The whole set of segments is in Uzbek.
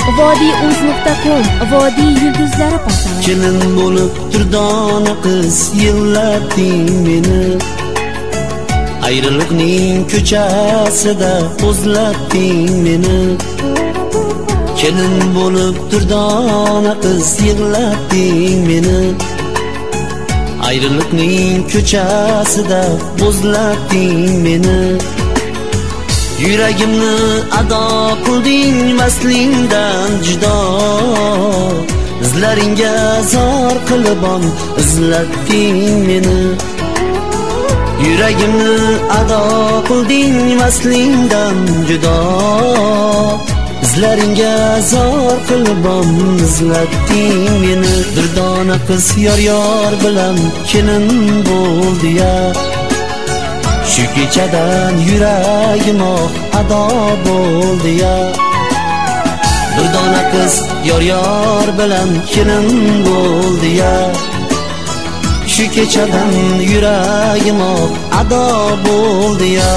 Vodiy.uz.com Vodiy yulduzlari portali. Kelin bo'lib turdona qiz yillatding meni, ayriliqning ko'chasida o'zlatding meni. Kelin bo'lib turdona qiz yillatding meni, ayriliqning ko'chasida o'zlatding meni. Yuragimni ado qilding vaslingdan judo, izlaringga zor qilibon izlatding meni. Yuragimni ado qilding vaslingdan judo, izlaringga zor qilibon izlatding meni. Durdona qiz yor bilan kelin bo'ldi ya, shu kechadan yuragim ado bo'ldi ya. Durdona qiz yor bilan kelin bo'ldi ya, shu kechadan yuragim ado bo'ldi ya.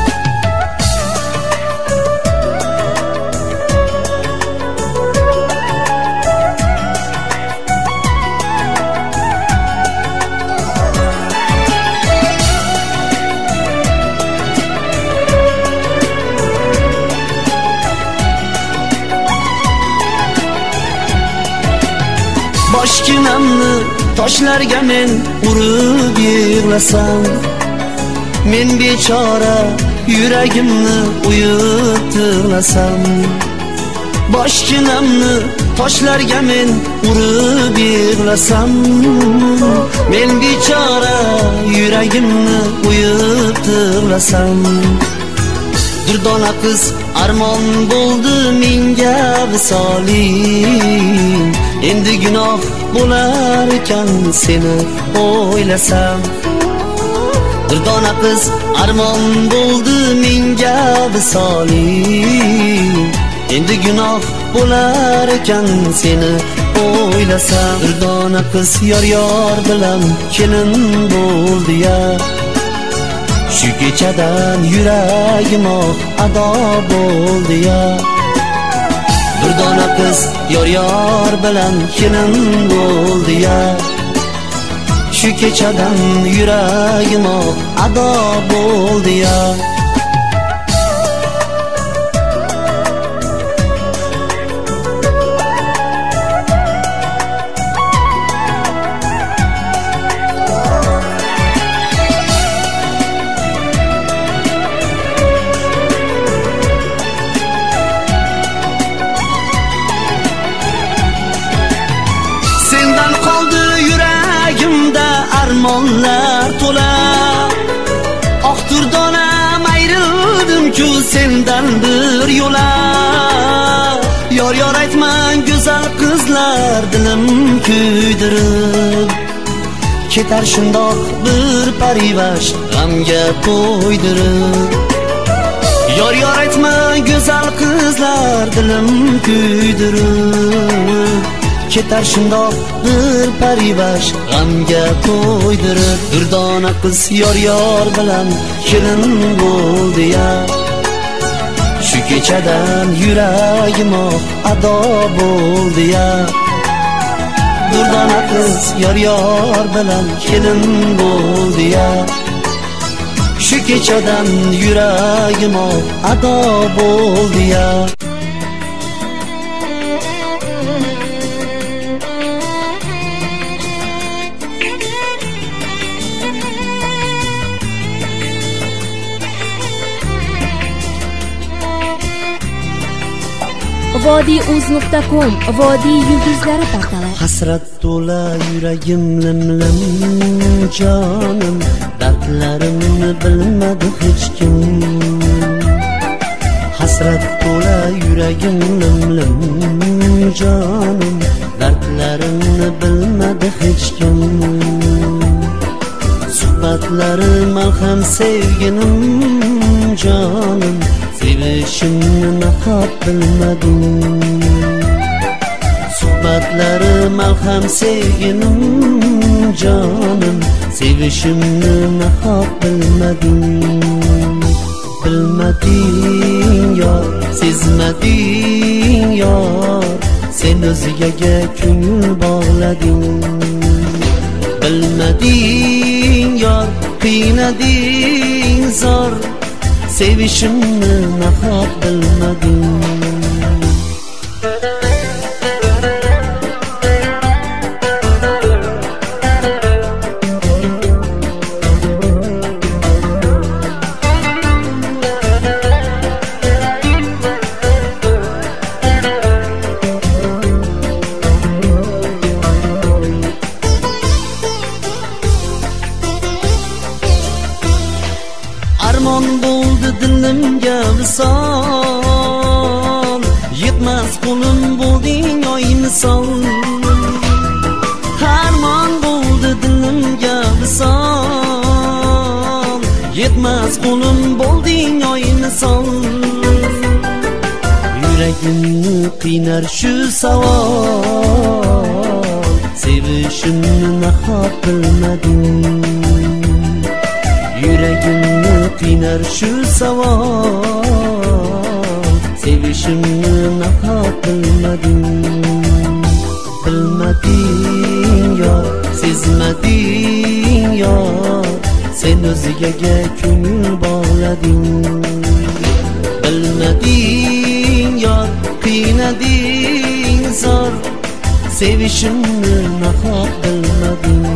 Boshginamni toshlarga men urib yig'lasam, men bechora yuragimni uyib tig'lasam. Boshginamni toshlarga men urib yig'lasam, men bechora yuragimni uyib tig'lasam. Durdona qiz armon bo'ldi menga visoling, endi gunoh bo'lar ekan seni o'ylasam. Durdona qiz armon bo'ldi menga visoling, endi gunoh bo'lar ekan seni o'ylasam. Durdona qiz yor bilan kelin bo'ldi ya, shu kechadan yuragim ado bo'ldi ya. Durdona qiz yor bilan kelin bo'ldi ya, shu kechadan yuragim ado bo'ldi ya. Sendan qoldi yuragimda armonlar to'la, oq durdonam ayrildim-ku sendan bir yo'la. Yor aytmang go'zal qizlar dilim kuydirib, ketar shundoq bir parivash g'amga to'ydirib. Yor aytmang go'zal qizlar dilim kuydirib, ketar shundoq bir parivash g'amga to'ydirib. Durdona qiz yor bilan kelin bo'ldi ya, shu kechadan yuragim ado bo'ldi ya. Durdona qiz yor bilan kelin bo'ldi ya, shu kechadan yuragim ado bo'ldi ya. Vodiy.uz.com Vodiy yulduzlari portali. Hasrat to'la yuragim lim jonim, dardlarimni bilmadi hech kim. Hasrat to'la yuragim lim jonim, dardlarimni bilmadi hech kim. Suhbatlarim malham sevginim jonim, sevishimni nahot bilmadim. Suhbatlarim malham sevginim jonim, sevishimni nahot bilmadim. bilmading yor, sezmading yor, sen o'zgaga ko'ngil bog'lading. Bilmading yor, qiynading zor, sevishimni nahot bilmading. Armon bo'ldi dilimga visol, yetmas qo'lim bo'lding oy misol. Armon bo'ldi dilimga visol, yetmas qo'lim bo'lding oy misol. Yuragimni qiynar shu savol, sevishimni nahot bilmading. Yuragimni qiynar shu savol, sevishimni nahot bilmading. Bilmading yor, sezmading yor, sen o'zgaga ko'ngil bog'lading. Bilmading yor, qiynading zor, sevishimni nahot bilmading.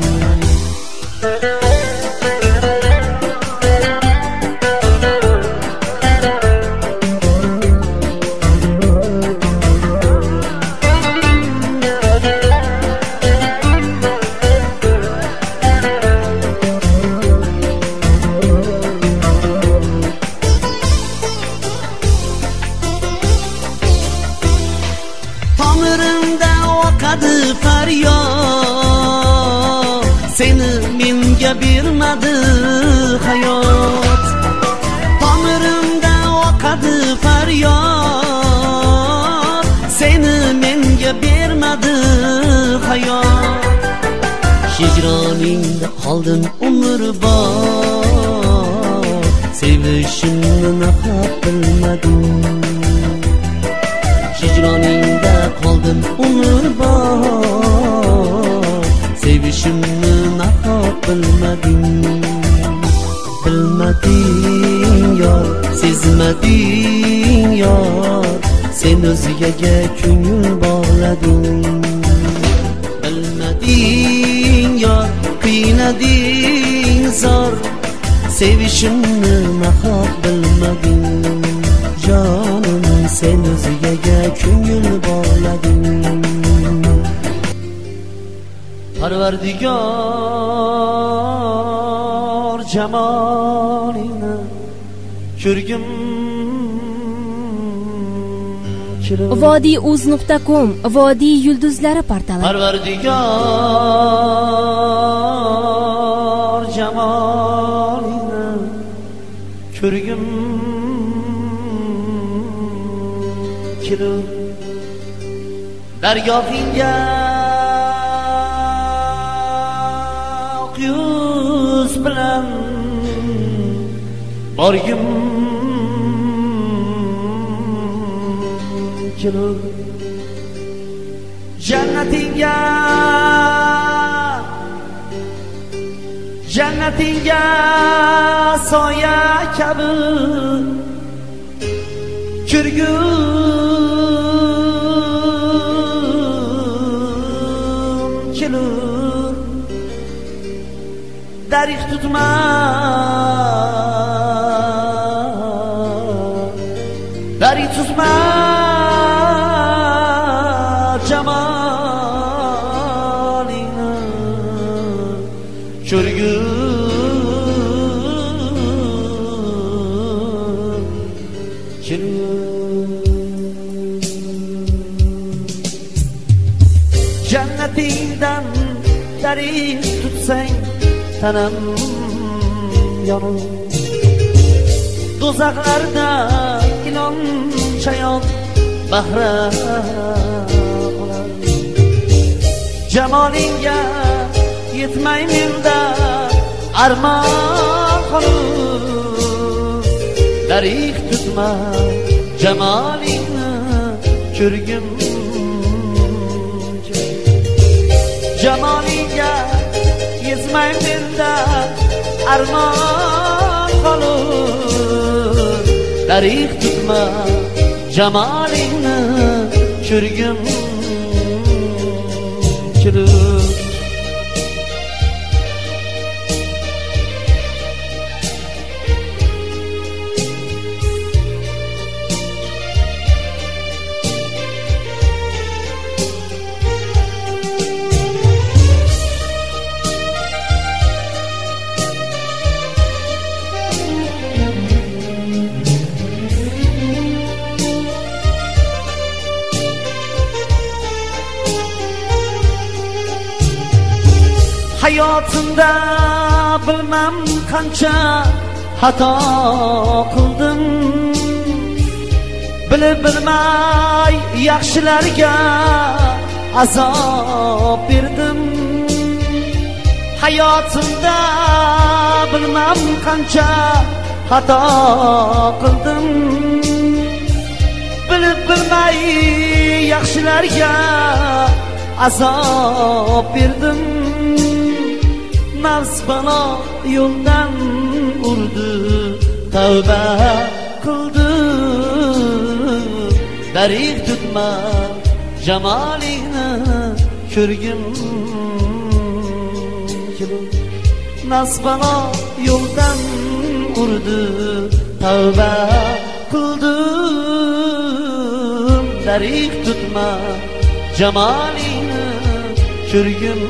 Tomirimda oqadi faryod, seni menga bermadi hayot. Tomirimda oqadi faryod, seni menga bermadi hayot. Hijroningda qoldim umrbod, sevishimni nahot bilmadim. Hijroningda qoldim umrbod, sevishimni nahot bilmadim. Bilmading yor, sezmading yor, sen o'zgaga ko'ngil bog'lading. Bilmading yor, qiynading zor, sevishimni nahot bilmading. Jonim, sen o'zgaga ko'ngil bog'lading. Parvardigor jamolingni ko'rgim kelib. Vodiy.uz.com Vodiy yulduzlari portali. Parvardigor jamolingni ko'rgim kelib. Dargohingga yuz bilan borgim kelib. Jannatingga soya kabi kirgum kelib. Darix tutma, darix tutma jamolingni ko'rgum kelib. Jannatingdan darix tutsang tanam yonur. Do'zaxlarda ilon chayon bahra olar. Jamolingga yetmay menda armon qolur. darig' tutma jamolingni ko'rgim jamolingga yetmay menda armon qolur darig' tutma jamolingni ko'rgim kelur hayotımda bilmem qancha xato qildim bilib bilmay yaxshilarga azob berdim hayotımda bilmem qancha xato qildim bilib bilmay yaxshilarga azob berdim nafs bana yo'ldan urdi tavba qildi darig' tutma jamolingni ko'rgim kelur nafs bana yo'ldan urdi tavba qildi darig' tutma jamolingni ko'rgim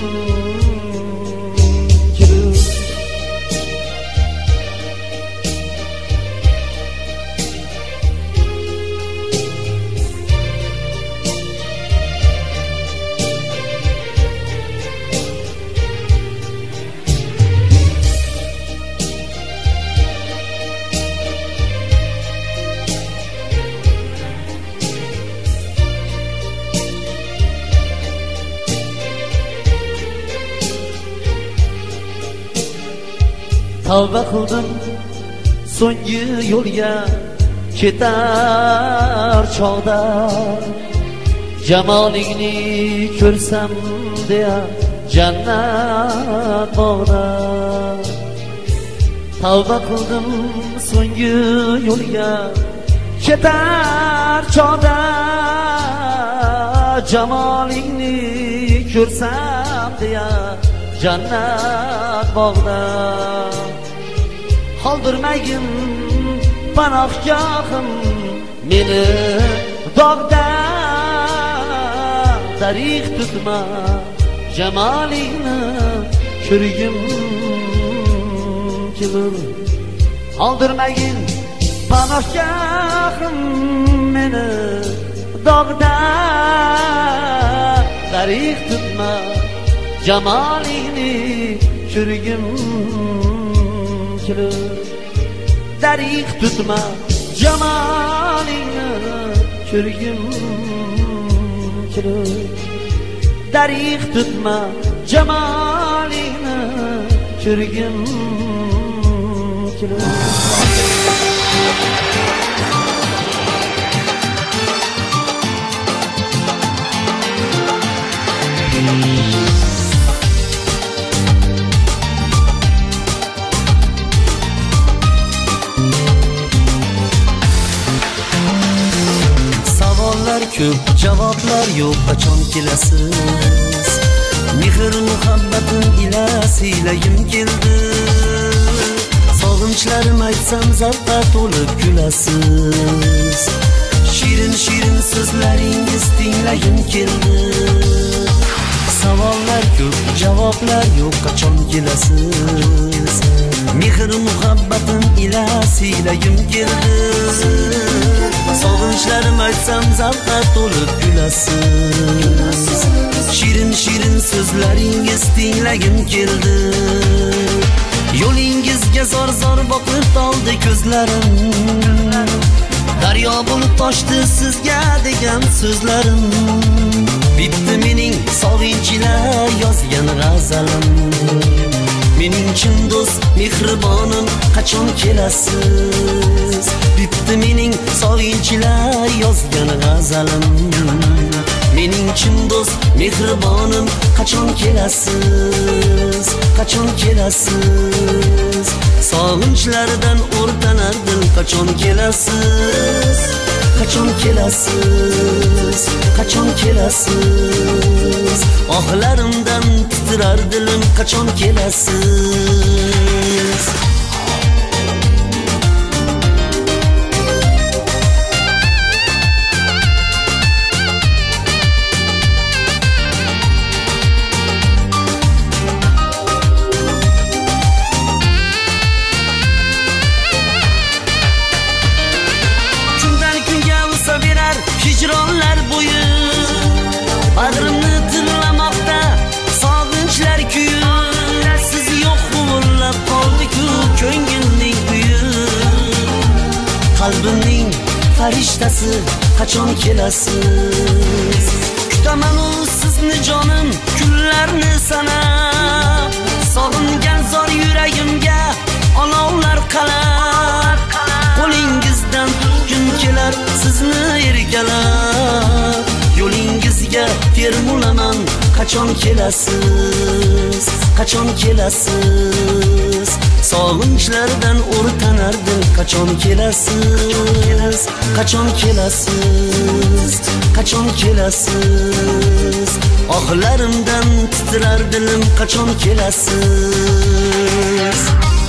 tavba qildim so'nggi yo'lga ketar chog'da jamolingni ko'rsam deya jannat bog'da tavba qildim so'nggi yo'lga ketar chog'da jamolingni ko'rsam deya jannat bog'da qoldirmagin panohgohim meni dog'da darig' tutma jamolingni ko'rgim kelur qoldirmagin panohgohim meni dog'da darig' tutma jamolingni ko'rgim kelur darig' tutma jamolingni ko'rgim kelur darig' tutma jamolingni ko'rgim kelur ko'p javoblar yo'q qachon kelasiz mehr muhabbatim ila siylagim keldi sog'inchlarim aytsam zavqqa to'lib kulasiz shirin shirin so'zlaringiz tinglagim keldi savollar ko'p javoblar yo'q qachon kelasiz mehr muhabbatim ila siylagim keldi sog'inchlarim aytsam zavqqa to'lib kulasiz shirin shirin so'zlaringiz tinglagim keldi yo'lingizga zor zor boqib toldi ko'zlarim daryo bo'lib toshdi sizga degan so'zlarim bitti mening sog'inch ila yozgan g'azalim mening chin do'st mehribonim qachon kelasiz? Bitdi mening soyinchilar yozgan g'azalim. Mening chin do'st mehribonim qachon kelasiz? Qachon kelasiz? Sog'inchlardan o'rtanar dil qachon kelasiz? Qachon kelasiz? Qachon kelasiz? Ohlarimdan titrar dilim qachon kelasiz? Hicronlar bo'yi badrimni tirlamoqda sog'inchlar kuyi. Siz yo'q g'uvillab qoldi-ku ko'ngilning uyi. Qalbimning farishtasi qachon kelasiz? Kutaman-u sizni jonim kunlarni sanab. Sog'ingan zor yuragimga olovlar qalab. Qo'lingizdan kun kelar sizni ergalab. Yo'lingizga termulaman qachon kelasiz? Qachon kelasiz? Sog'inchlardan o'rtanardim qachon kelasiz? Qachon kelasiz? Qachon kelasiz? Ohlarimdan titrar dilim qachon kelasiz?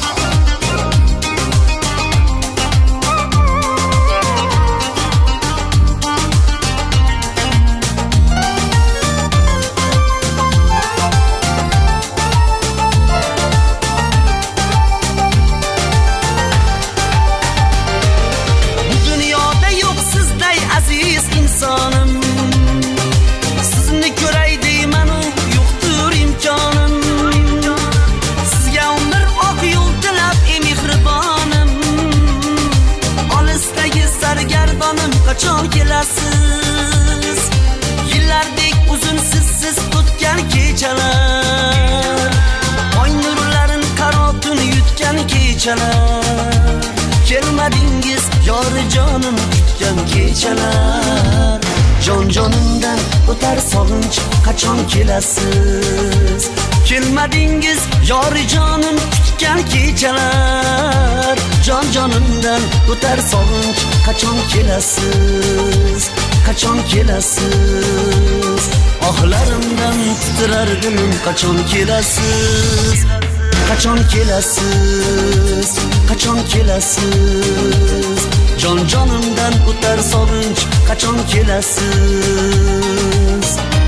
Sizni ko'ray deyman, yo'qdir imkonim. Sizga umr oq yo'l tilab mehribonim. Olisdagi sargardonim qachon kelasiz? Yillardek uzun sizsiz o'tgan kechalar, oy nurlarin qarotun yutgan kechalar. Kelmadingiz yori jonim kutgan kechalar. Jon-jonimdan o'tar sog'inch qachon kelasiz? Kelmadingiz yori jonim kutgan kechalar. Jon-jonimdan o'tar sog'inch qachon kelasiz? Qachon kelasiz? Ohlarimdan titrar dilim qachon kelasiz? Qachon kelasiz? Qachon kelasiz? Jon-jonimdan o'tar sog'inch qachon kelasiz?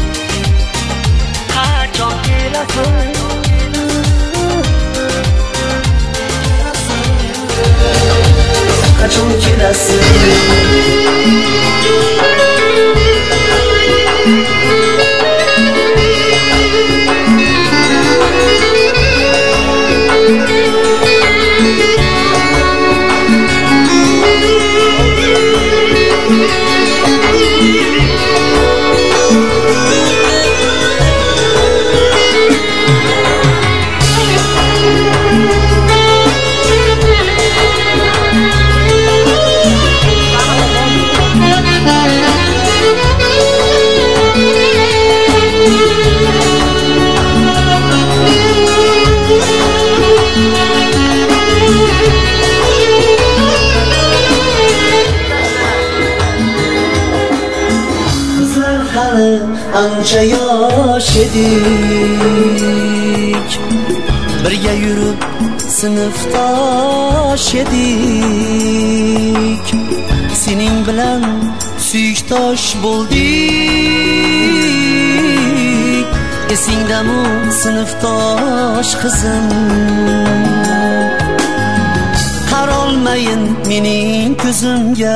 Qachon kelasiz? Qachon kelasiz? Ancha yosh edik, birga yurib sinfdosh edik. Sening bilan suyukdosh bo'ldik. Esingdami sinfdosh qizim? Qarolmayin mening ko'zimga,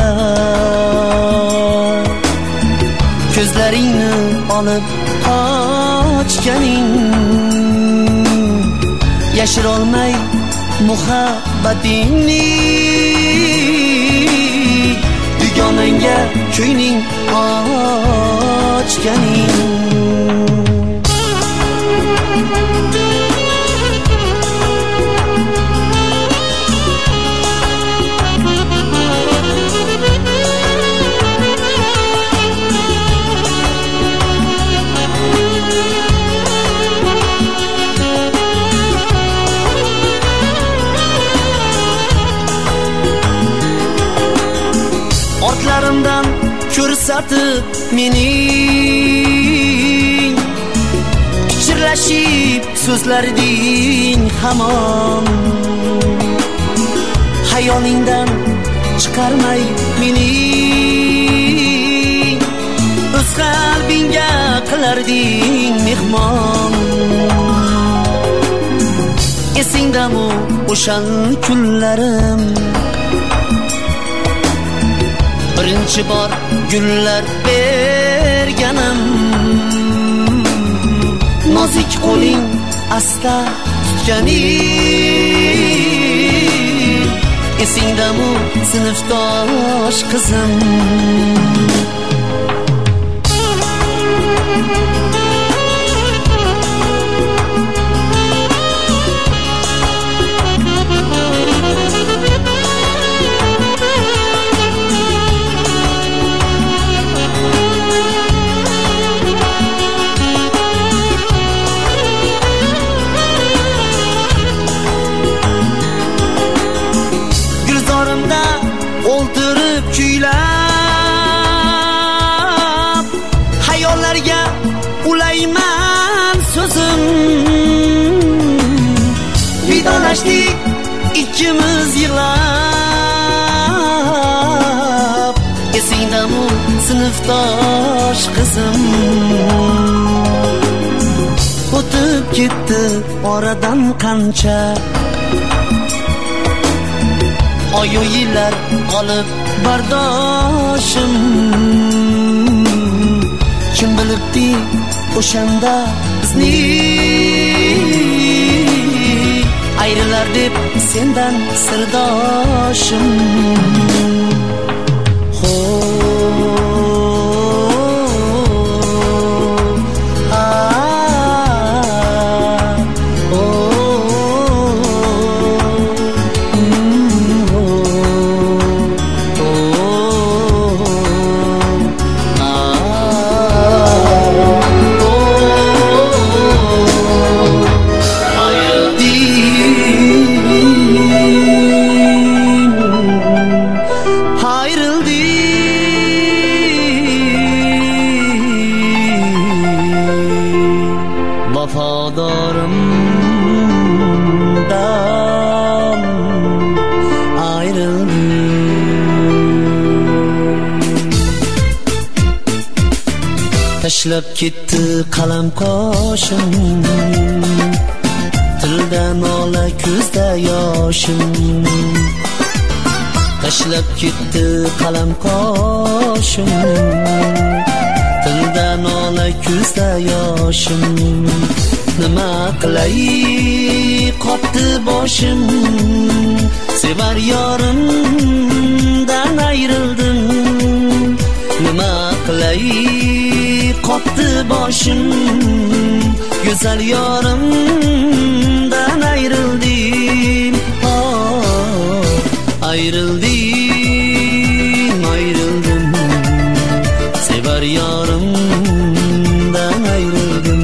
ko'zlaringni olib qochganing. Yashirolmay muhabbatingni, dugonangga ko'ngling ochganing. ko'rsatib mening pichirlashib so'zlarding hamon hayolingdan chiqarmay mening o'z qalbingga qilarding mehmon esingdami o'shan kunlarim birinchi bor gullar berganim nozik qo'ling asta tutganing esingdami sinfdosh qizim o'ltirib kuylab hayollarga ulayman so'zim vidolashdik ikkimiz yig'lab esingdami sinfdosh qizim o'tib ketdi oradan qancha oyu yillar qolib bardoshim kim bilibdi o'shanda bizni ayrilar deb sendan sirdoshim vafodorimdan ayrıldım tashlab ketdi qalam qoshim tildan ola ko'zda yoshim tashlab ketdi qalam qoshim tildan ola ko'zda yoshim nima qilay qopti boshim sevar yorimdan ayrildim nima qilay qopti boshim go'zal yorimdan ayrildim ayrildim sevar yorimdan ayrildim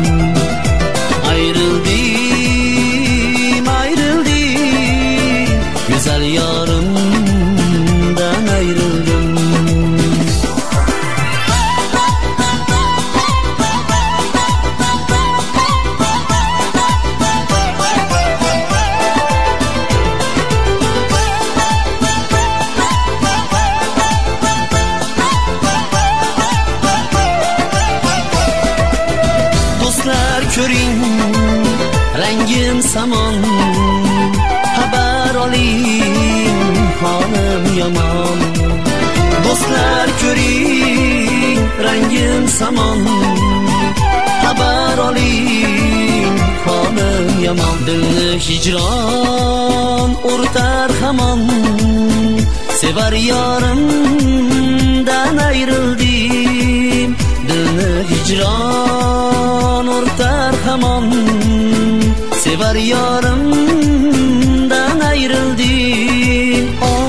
güzel yarımdan ayrıldım dostlar ko'ring rangim samon haber olayım halim yaman dostlar ko'ring rangim samon haber olayım halim yaman dilni hicron o'rtar hamon sevar yorimdan ayrildim dilni hicron o'rtar hamon sevar yorimdan ayrıldım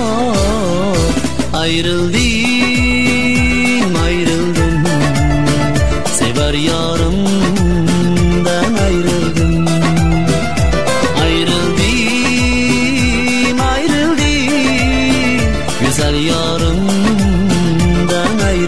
ayrıldım sever yarımdan ayrıldım ayrıldım güzel yarımdan ayrıldım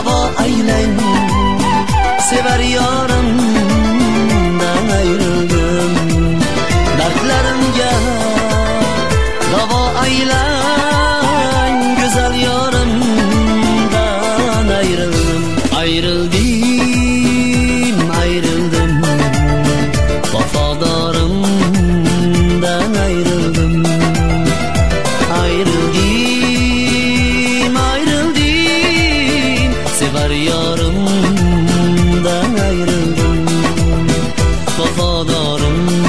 davo aylang. Sevar yorimdan ayrildim. Dardlarimga davo aylang. Go'zal yorimdan ayrildim. Ayrildim. Vafodorimdan ayrildim. Ayrildim. Sevar yorimdan ayrildim. Vafodorim